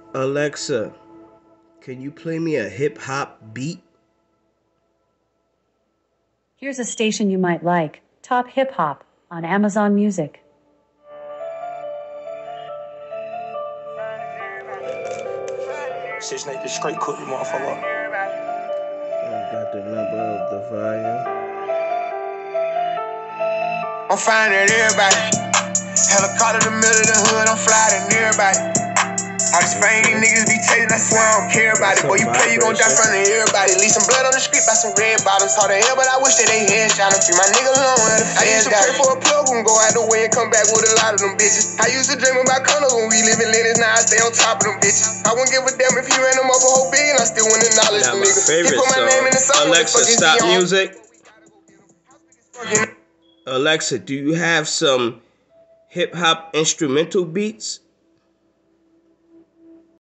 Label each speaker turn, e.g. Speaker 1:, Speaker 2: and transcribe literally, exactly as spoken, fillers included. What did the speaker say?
Speaker 1: Alexa, can you play me a hip hop beat?
Speaker 2: Here's a station you might like, Top Hip Hop, on Amazon Music.
Speaker 3: Six Nate the straight cook, you motherfucker.
Speaker 1: I got the number of the volume.
Speaker 3: I'm finding everybody. Helicopter in the middle of the hood, I'm flying everybody. All these fame niggas be tasting, I swear I don't care about it. Boy, you play, you gon' die from everybody. Leave some blood on the street by some red bottoms. Hard to hell, but I wish that they headshot them. Free my nigga alone. I used to pray for a plug and go out the way and come back with a lot of them bitches. I used to dream about condos when we live in Linus. Now I stay on top of them bitches. I wouldn't give a damn if he ran them up a whole billion. I still wouldn't acknowledge
Speaker 1: Now
Speaker 3: the
Speaker 1: my
Speaker 3: nigga.
Speaker 1: favorite
Speaker 3: He put my
Speaker 1: song.
Speaker 3: name in the song.
Speaker 1: Alexa, stop music. Alexa, do you have some hip hop instrumental beats?